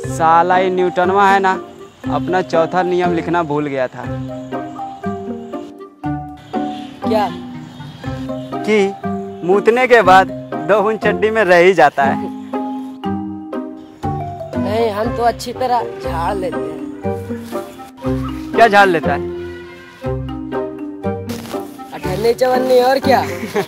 साला ही न्यूटनवा है ना, अपना चौथा नियम लिखना भूल गया था। क्या? कि मूतने के बाद 2 बूंद चड्डी में रह ही जाता है। नहीं, हम तो अच्छी तरह झाड़ लेते हैं। क्या झाड़ लेता है? अठन्नी चवन्नी और क्या।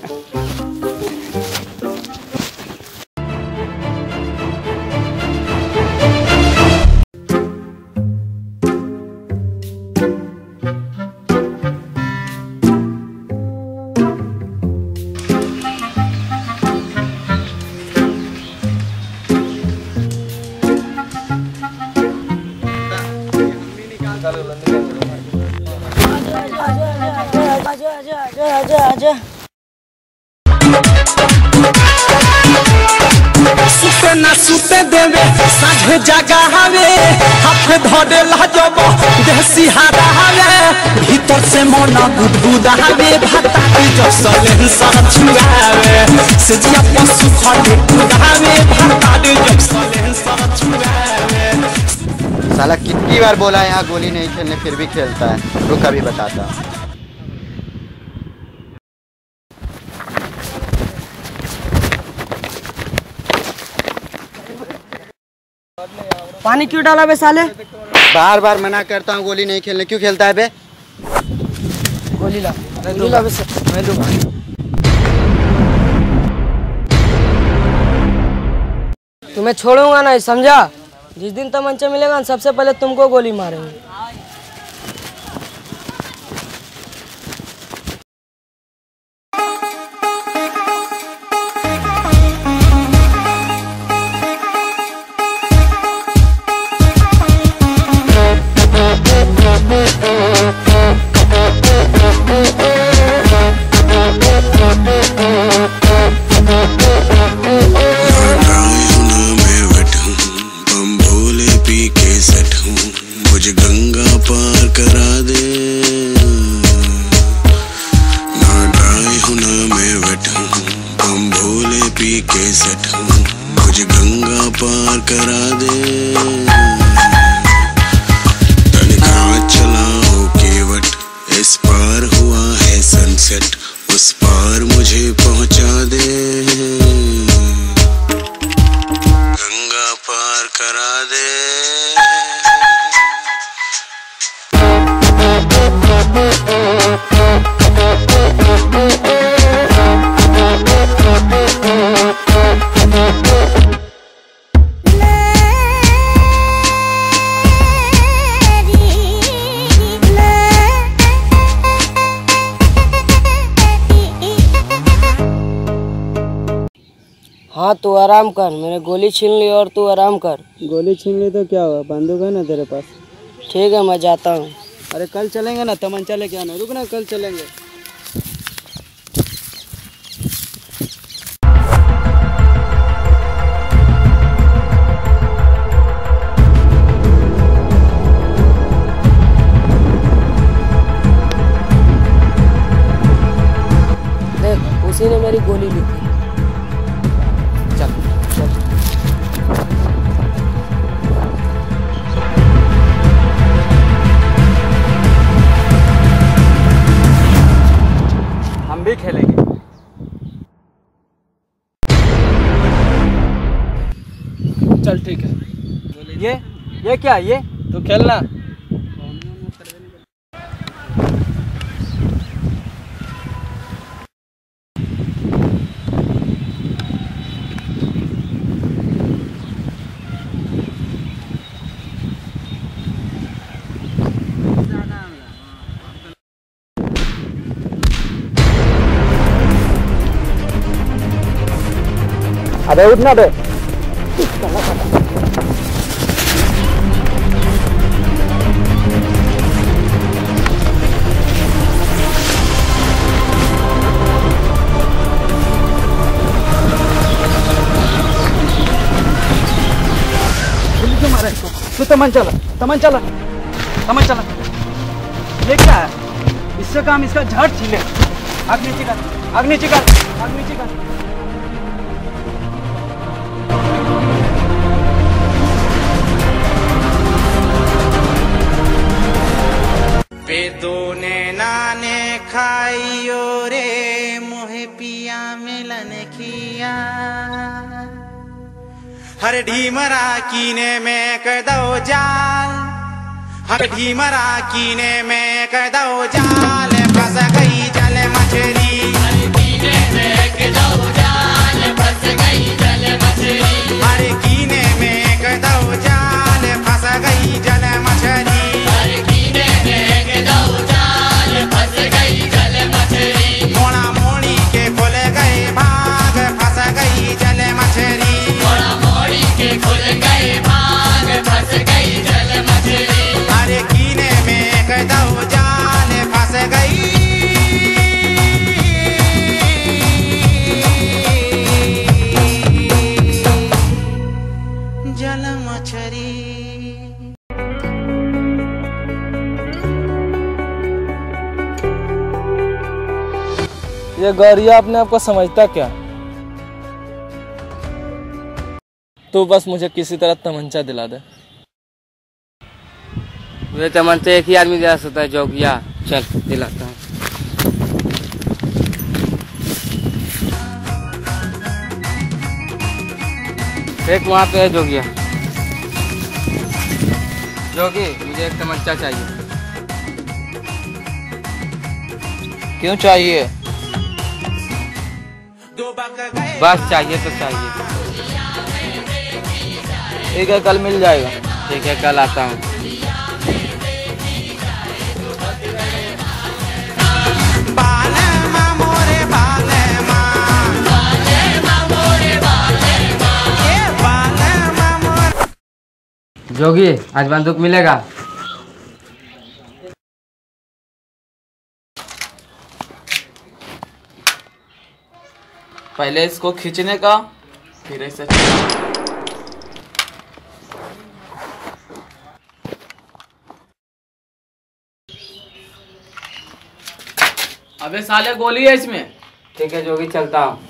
आजा। सुते ना सुते देवे साझे जगा हवे, हाथ धरे लाजब देसी हारा हवे, भीतर से मना गुदगुदा हवे, भाता जो सलेन साथ छुआवे, सजिया पशु खड़े कुदावे, भाता जो सलेन साथ छुआवे। साला कितनी बार बोला यहाँ गोली नहीं खेलने, फिर भी खेलता है। रुक अभी बताता। पानी क्यों डाला बे साले? बार बार मना करता हूँ गोली नहीं खेलने, क्यों खेलता है बे? गोली ला बे। मैं दूंगा। तुम्हें छोड़ूंगा नहीं, समझा? जिस दिन तमंचा मिलेगा सबसे पहले तुमको गोली मारेंगे। मुझे गंगा पार करा दे, ना ड्राई हूँ ना मैं वेट हूँ, बम भोले पी के सेट हूँ, मुझे गंगा पार करा दे, तनखा चलाओ केवट, इस पार हुआ है सनसेट, उस पार मुझे पहुँचा दे, गंगा पार करा दे। हाँ तू आराम कर, मैंने गोली छीन ली और तू आराम कर। गोली छीन ली तो क्या हुआ, बंदूक है ना तेरे पास। ठीक है, मैं जाता हूँ। अरे कल चलेंगे ना, तमंचा लेके आना। रुक ना, कल चलेंगे। देख, उसी ने मेरी गोली ली थी। हम भी खेलेंगे। चल ठीक है। ये क्या? ये तो खेलना। अबे उठना बे। तू तमंचा ला। ये क्या है? इससे काम इसका झट छीले। आग नीचे कर। हर ढीमरा कीने में कर दो जाल, हर ढीमरा कीने में कर दो जाल, फंस गई जल मछली, हर कीने में कर दो जाल, फंस गई जल मछली, हर कीने में कर दो जाल, फंस गई जल मछली, हर कीने में कर दो जाल, फंस गई जल मछली, मोड़ा मोड़ी के खुल गए भाग, फंस गई जल मछली, मोड़ा मोड़ी के खुल गए भाग, फंस गई जल मछली, हर कीने में कर दो जाल, फंस गई जल मछली। ये गौरिया अपने आप को समझता क्या? तू बस मुझे किसी तरह तमंचा दिला दे। मुझे तमंचा एक ही आदमी दिला सकता है, जोगिया। चल दिलाता हूँ। एक वहाँ पे है जोगिया। जोगी, मुझे एक तमंचा चाहिए। क्यों चाहिए? बस चाहिए तो चाहिए। ठीक है, कल मिल जाएगा। ठीक है, कल आता हूँ। जोगी, आज बंदूक मिलेगा? पहले इसको खींचने का, फिर ऐसे अबे साले गोली है इसमें। ठीक है जोगी, चलता हूँ।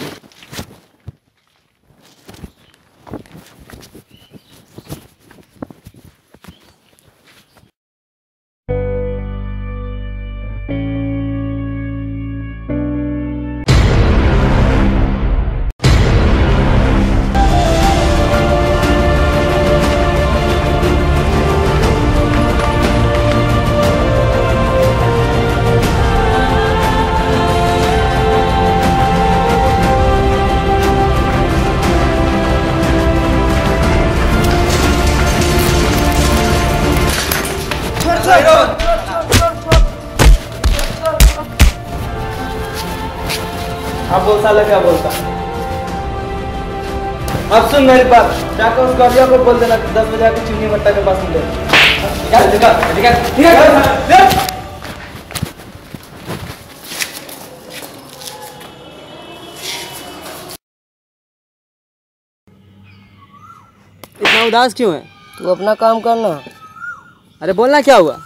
अब बोल साला क्या बोलता? अब सुन मेरी बात, जाकर उस गौरिया को बोल देना 10 बजे आके चुन्नी मट्टा के पास मिले। इतना उदास क्यों है? तू अपना काम करना। अरे बोलना क्या हुआ?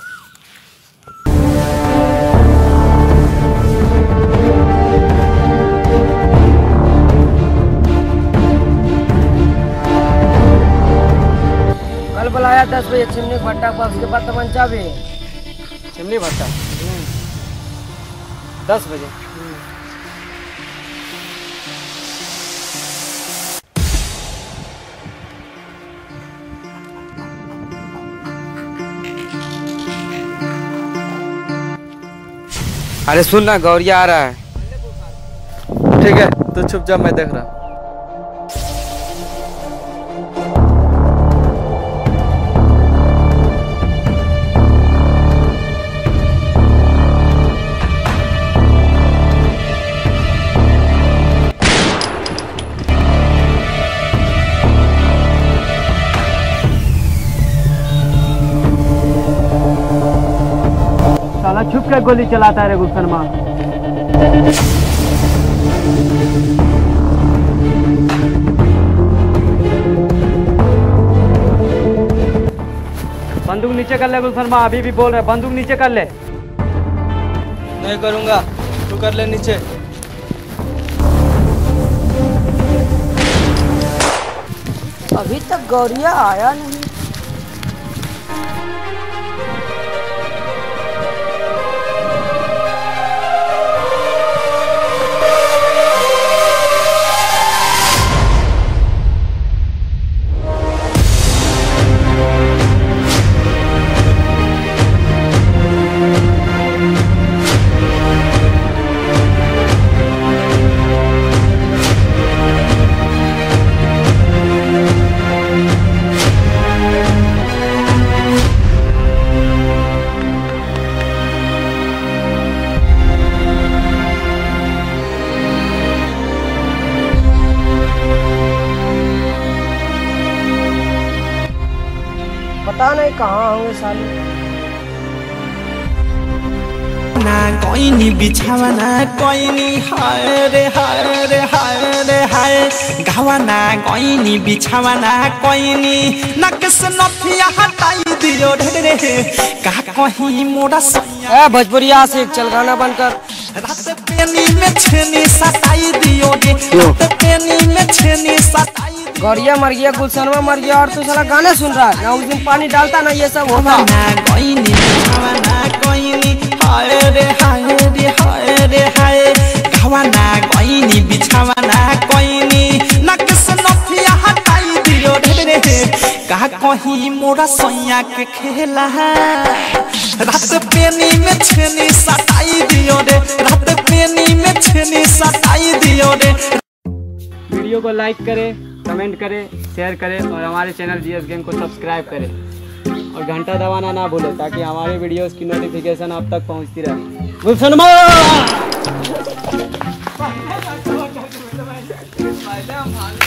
कल बुलाया 10 बजे चिमनी भट्टा पर, उसके बाद तमंचा भी। चिमनी भट्टा 10 बजे। अरे सुन ना, गौरिया आ रहा है। ठीक है, तो छुप जा, मैं देख रहा। साला छुप कर गोली चलाता है रे गुलशन माँ। बंदूक नीचे कर ले गुलशन माँ, अभी भी बोल रहे, बंदूक नीचे कर ले। नहीं करूँगा, तू कर ले नीचे। अभी तक गौरिया आया नहीं। पता नहीं कहाँ होंगे साले। ना कोई नी बिछावना कोई नी हाय रे हाय रे हाय रे हाय गावना कोई नी बिछावना कोई नी नकस नथिया हटाई दियो ढेरे का कहीं मोरा सैया ए भोजपुरिया से चल गाना बनकर। रात पेनी में छेनी सताई दियो रे रात पेनी में छेनी सताई गौरिया मर गया, गुलशनवा मर गया और तू साला गाने सुन रहा है ना। उस दिन पानी डालता ना ये सब होता। ना कोई नी बिछावना कोई नी हाय रे हाय रे हाय रे हाय गावना कोई नी बिछावना कोई नी नकस नथिया हटाई दियो ढेरे का कहीं मोरा सैया के खेला रात पेनी में छेनी सताई दियो रे रात पेनी में छेनी सताई दियो रे। वीडियो को लाइक करें, कमेंट करें, शेयर करें और हमारे चैनल जीएस गेम को सब्सक्राइब करें और घंटा दबाना ना भूलें ताकि हमारे वीडियोस की नोटिफिकेशन आप तक पहुंचती रहे। गुलशन